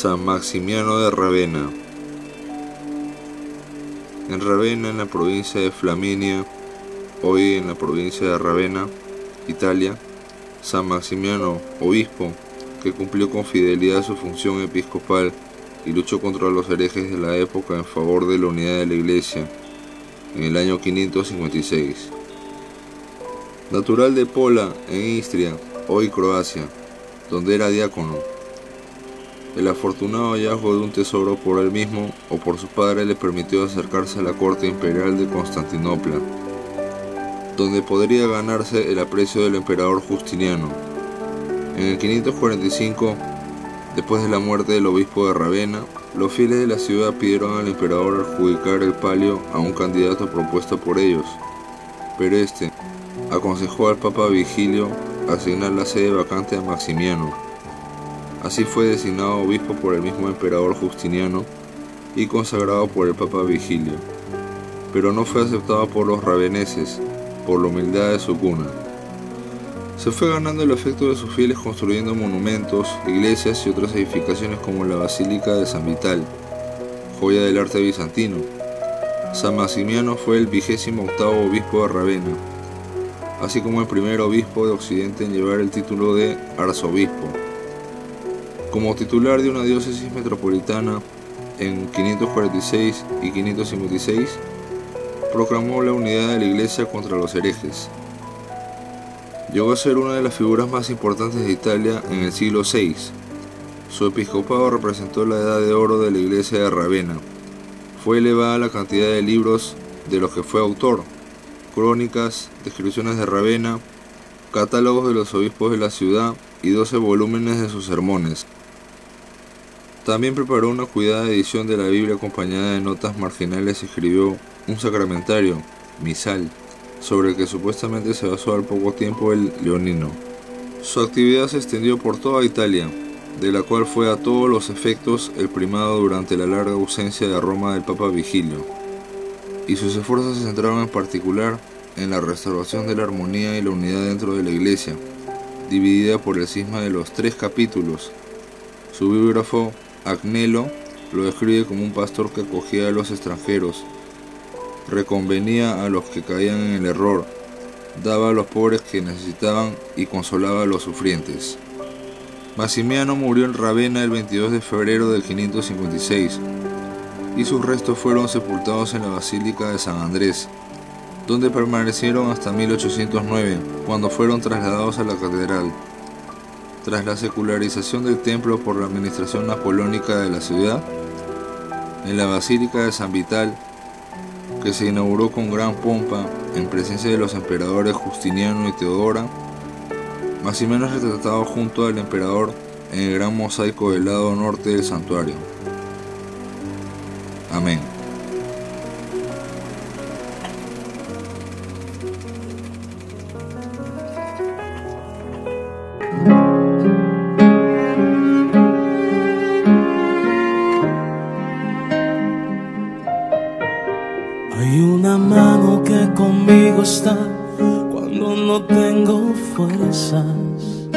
San Maximiano de Ravenna. En Ravenna, en la provincia de Flaminia, hoy en la provincia de Ravenna, Italia, San Maximiano, obispo, que cumplió con fidelidad su función episcopal y luchó contra los herejes de la época en favor de la unidad de la Iglesia, en el año 556. Natural de Pola, en Istria, hoy Croacia, donde era diácono. El afortunado hallazgo de un tesoro por él mismo o por su padre le permitió acercarse a la corte imperial de Constantinopla, donde podría ganarse el aprecio del emperador Justiniano. En el 545, después de la muerte del obispo de Ravenna, los fieles de la ciudad pidieron al emperador adjudicar el palio a un candidato propuesto por ellos, pero este aconsejó al papa Vigilio asignar la sede vacante a Maximiano. Así fue designado obispo por el mismo emperador Justiniano y consagrado por el papa Vigilio, pero no fue aceptado por los raveneses, por la humildad de su cuna. Se fue ganando el afecto de sus fieles construyendo monumentos, iglesias y otras edificaciones como la Basílica de San Vital, joya del arte bizantino. San Maximiano fue el 28º obispo de Ravenna, así como el primer obispo de Occidente en llevar el título de arzobispo. Como titular de una diócesis metropolitana en 546 y 556, proclamó la unidad de la Iglesia contra los herejes. Llegó a ser una de las figuras más importantes de Italia en el siglo VI. Su episcopado representó la edad de oro de la Iglesia de Ravenna. Fue elevada la cantidad de libros de los que fue autor: crónicas, descripciones de Ravenna, catálogos de los obispos de la ciudad y 12 volúmenes de sus sermones. También preparó una cuidada edición de la Biblia acompañada de notas marginales y escribió un sacramentario, misal, sobre el que supuestamente se basó al poco tiempo el leonino. Su actividad se extendió por toda Italia, de la cual fue a todos los efectos el primado durante la larga ausencia de Roma del Papa Vigilio, y sus esfuerzos se centraron en particular en la restauración de la armonía y la unidad dentro de la Iglesia, dividida por el cisma de los 3 capítulos. Su biógrafo, Agnello, lo describe como un pastor que acogía a los extranjeros, reconvenía a los que caían en el error, daba a los pobres que necesitaban y consolaba a los sufrientes. Maximiano murió en Ravenna el 22 de febrero del 556 y sus restos fueron sepultados en la Basílica de San Andrés, donde permanecieron hasta 1809, cuando fueron trasladados a la catedral. Tras la secularización del templo por la administración napoleónica de la ciudad, en la Basílica de San Vital, que se inauguró con gran pompa en presencia de los emperadores Justiniano y Teodora, Maximiano es retratado junto al emperador en el gran mosaico del lado norte del santuario. Amén. Hay una mano que conmigo está cuando no tengo fuerzas.